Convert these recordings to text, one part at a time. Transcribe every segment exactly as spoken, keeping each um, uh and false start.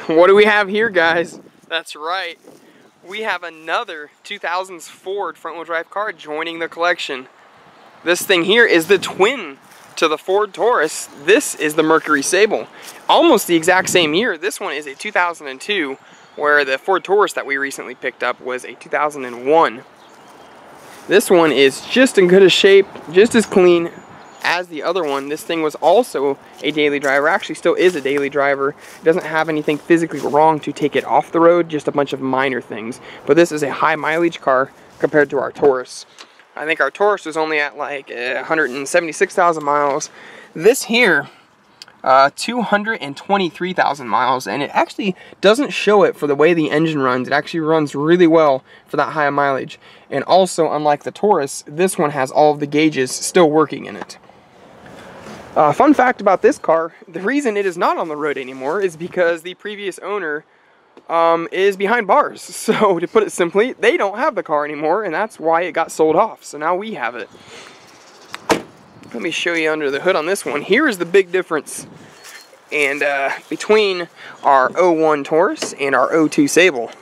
What do we have here, guys? That's right. We have another two thousands Ford front-wheel drive car joining the collection. This thing here is the twin to the Ford Taurus. This is the Mercury Sable. Almost the exact same year. This one is a two thousand two, where the Ford Taurus that we recently picked up was a two thousand one. This one is just in good a shape, just as clean as the other one. This thing was also a daily driver, actually still is a daily driver. It doesn't have anything physically wrong to take it off the road, just a bunch of minor things. But this is a high mileage car compared to our Taurus. I think our Taurus was only at like uh, one hundred seventy-six thousand miles. This here, uh, two hundred twenty-three thousand miles, and it actually doesn't show it for the way the engine runs. It actually runs really well for that high mileage. And also, unlike the Taurus, this one has all of the gauges still working in it. Uh, fun fact about this car, the reason it is not on the road anymore is because the previous owner um, is behind bars. So to put it simply, they don't have the car anymore, and that's why it got sold off. So now we have it. Let me show you under the hood on this one. Here is the big difference and uh, between our oh one Taurus and our oh two Sable.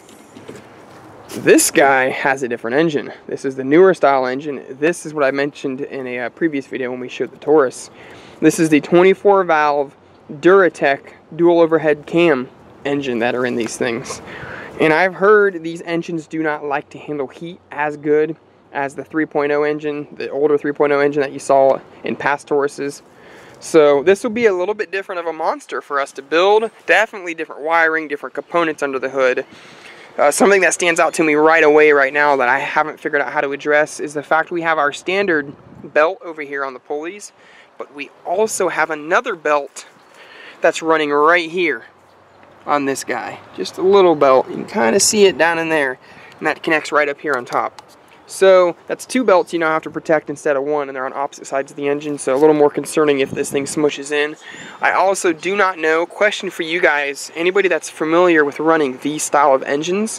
This guy has a different engine. This is the newer style engine. This is what I mentioned in a uh, previous video when we showed the Taurus. This is the twenty-four valve Duratec dual overhead cam engine that are in these things. And I've heard these engines do not like to handle heat as good as the three point oh engine, the older three point oh engine that you saw in past Tauruses. So this will be a little bit different of a monster for us to build. Definitely different wiring, different components under the hood. Uh, something that stands out to me right away right now that I haven't figured out how to address is the fact we have our standard belt over here on the pulleys, but we also have another belt that's running right here on this guy. Just a little belt. You can kind of see it down in there, and that connects right up here on top. So that's two belts you now have to protect instead of one, and they're on opposite sides of the engine, so a little more concerning if this thing smushes in. I also do not know, question for you guys, anybody that's familiar with running these style of engines,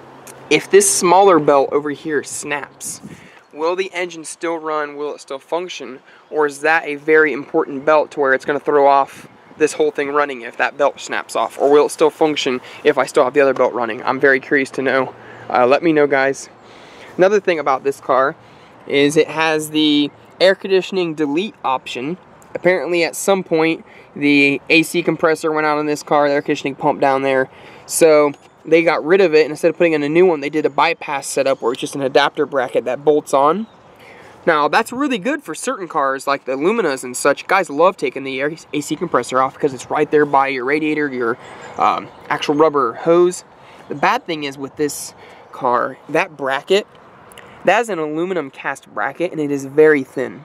if this smaller belt over here snaps, will the engine still run, will it still function, or is that a very important belt to where it's going to throw off this whole thing running if that belt snaps off, or will it still function if I still have the other belt running? I'm very curious to know. Uh, let me know, guys. Another thing about this car is it has the air conditioning delete option. Apparently at some point the A C compressor went out on this car, the air conditioning pump down there, so they got rid of it, and instead of putting in a new one they did a bypass setup where it's just an adapter bracket that bolts on. Now that's really good for certain cars like the Luminas and such. Guys love taking the A C compressor off because it's right there by your radiator, your um, actual rubber hose. The bad thing is with this car, that bracket, that is an aluminum cast bracket, and it is very thin.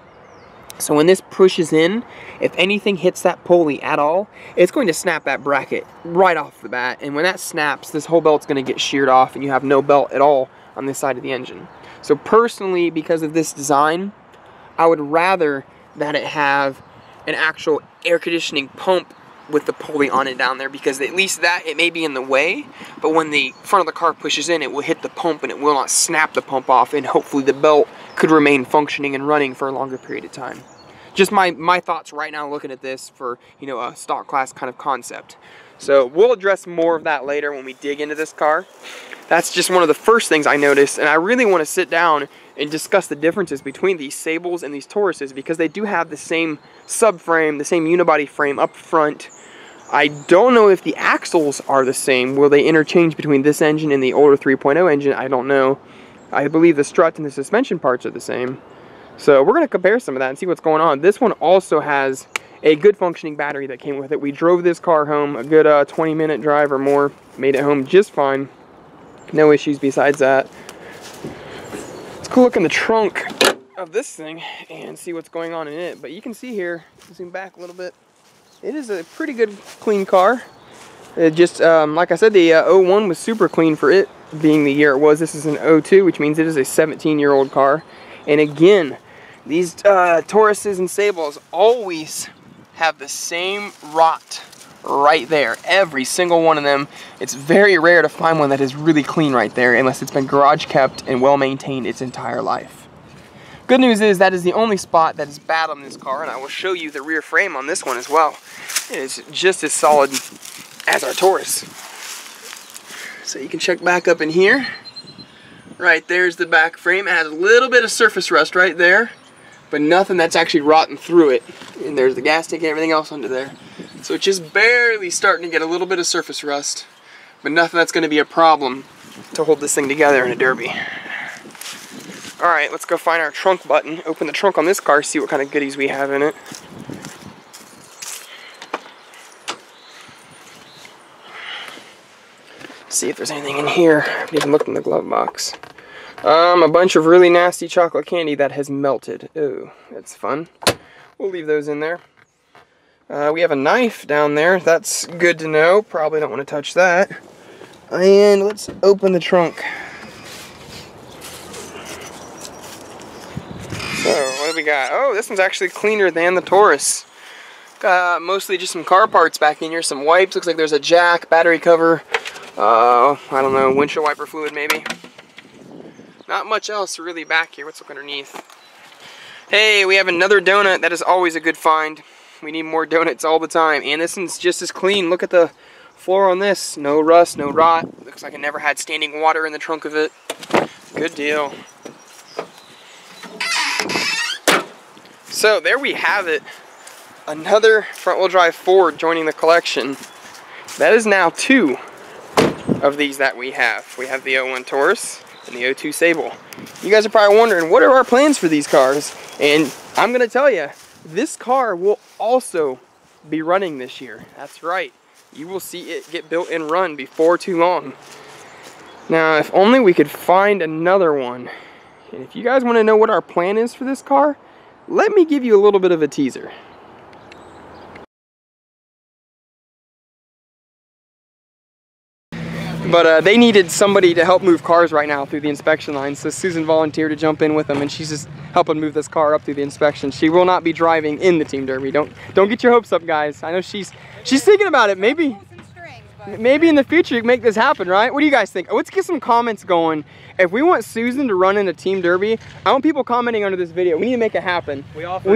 So when this pushes in, if anything hits that pulley at all, it's going to snap that bracket right off the bat. And when that snaps, this whole belt's going to get sheared off, and you have no belt at all on this side of the engine. So personally, because of this design, I would rather that it have an actual air conditioning pump with the pulley on it down there, because at least that, it may be in the way, but when the front of the car pushes in, it will hit the pump and it will not snap the pump off, and hopefully the belt could remain functioning and running for a longer period of time. Just my, my thoughts right now looking at this for, you know, a stock class kind of concept. So we'll address more of that later when we dig into this car. That's just one of the first things I noticed, and I really want to sit down and discuss the differences between these Sables and these Tauruses, because they do have the same subframe, the same unibody frame up front. I don't know if the axles are the same. Will they interchange between this engine and the older three point oh engine? I don't know. I believe the strut and the suspension parts are the same. So we're going to compare some of that and see what's going on. This one also has a good functioning battery that came with it. We drove this car home a good uh, twenty minute drive or more. Made it home just fine. No issues besides that. Let's go look in the trunk of this thing and see what's going on in it. But you can see here, zoom back a little bit, it is a pretty good clean car. It just, um, like I said, the uh, oh one was super clean for it being the year it was. This is an oh two, which means it is a seventeen year old car. And again, these uh, Tauruses and Sables always have the same rot right there. Every single one of them. It's very rare to find one that is really clean right there, unless it's been garage kept and well maintained its entire life. Good news is that is the only spot that is bad on this car, and I will show you the rear frame on this one as well. It is just as solid as our Taurus. So you can check back up in here. Right there's the back frame. It has a little bit of surface rust right there, but nothing that's actually rotten through it. And there's the gas tank and everything else under there. So it's just barely starting to get a little bit of surface rust, but nothing that's going to be a problem to hold this thing together in a derby. Alright, let's go find our trunk button, open the trunk on this car, see what kind of goodies we have in it. See if there's anything in here. I haven't even looked in the glove box. Um, a bunch of really nasty chocolate candy that has melted. Ooh, that's fun. We'll leave those in there. Uh, we have a knife down there. That's good to know. Probably don't want to touch that. And let's open the trunk. So, what do we got? Oh, this one's actually cleaner than the Taurus. Got mostly just some car parts back in here. Some wipes. Looks like there's a jack, battery cover. Uh, I don't know, windshield wiper fluid maybe. Not much else really back here. Let's look underneath. Hey, we have another donut. That is always a good find. We need more donuts all the time. And this one's just as clean. Look at the floor on this. No rust, no rot. Looks like it never had standing water in the trunk of it. Good deal. So there we have it. Another front-wheel drive Ford joining the collection. That is now two of these that we have. We have the oh one Taurus and the oh two Sable. You guys are probably wondering, what are our plans for these cars? And I'm gonna tell you, this car will also be running this year. That's right. You will see it get built and run before too long. Now, if only we could find another one. And if you guys want to know what our plan is for this car, let me give you a little bit of a teaser. But uh, they needed somebody to help move cars right now through the inspection line, so Susan volunteered to jump in with them, and she's just helping move this car up through the inspection. She will not be driving in the Team Derby. Don't don't get your hopes up, guys. I know she's she's thinking about it. Maybe maybe in the future you can make this happen, right? What do you guys think? Let's get some comments going. If we want Susan to run in a Team Derby, I want people commenting under this video. We need to make it happen. We all